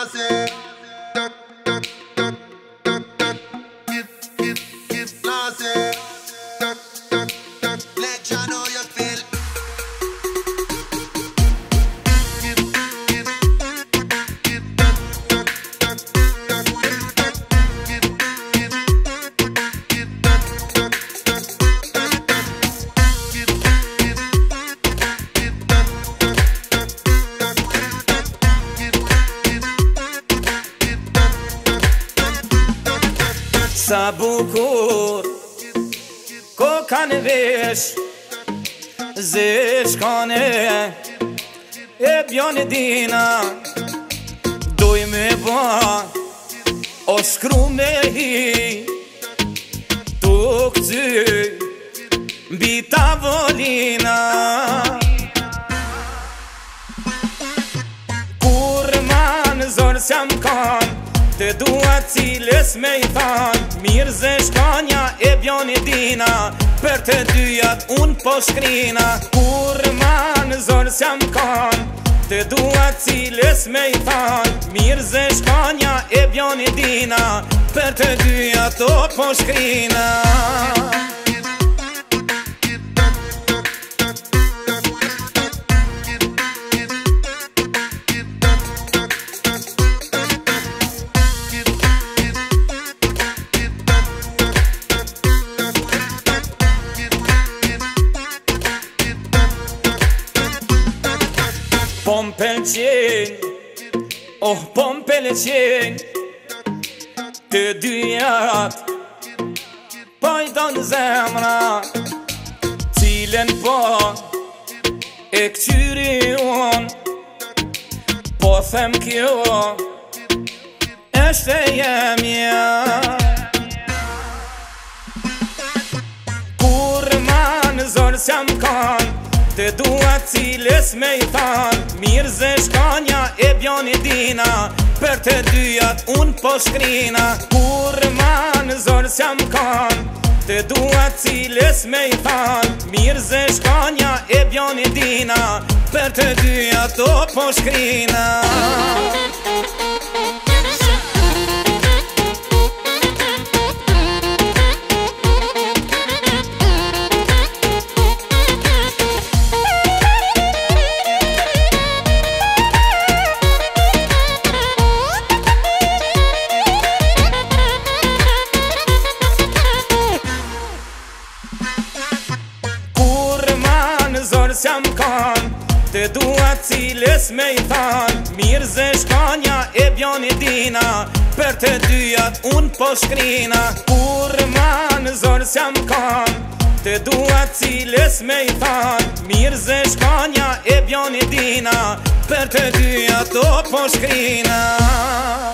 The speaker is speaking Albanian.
Nase tak tak tak tak tak Give Nase tak tak tak let ya know you feel Sa bukur koka në vesh Zeshkane e bjone dina Doj me ba o shkru me hi Tu këty mbi tavolina Kur ma në zorë s'jam kan Të dua cilës me i than Mirë zë shkanja e bjoni dina Për të dyjat unë po shkrina Kur ma në zorë s'jam kan Të dua cilës me i than Mirë zë shkanja e bjoni dina Për të dyjat o po shkrina Po m'pëlqen, oh po m'pëlqen Të dyjat, po i donë zemra Cilën po e këqyri unë Po them kjo, është e jemja Kur ma në zorë s'jam kanë Të dua cilës me i than Mirë zë shkanja e bjoni dina Për të dyjat unë po shkrina Kur ma në zorë s'jam kan Të dua cilës me i than Mirë zë shkanja e bjoni dina Për të dyjat o po shkrina S'jam kan Të dua cilës me i than Mirë zë shkanja e bjoni dina Për të dyjat unë po shkrina Kur ma në zorë s'jam kan Të dua cilës me i than Mirë zë shkanja e bjoni dina Për të dyjat o po shkrina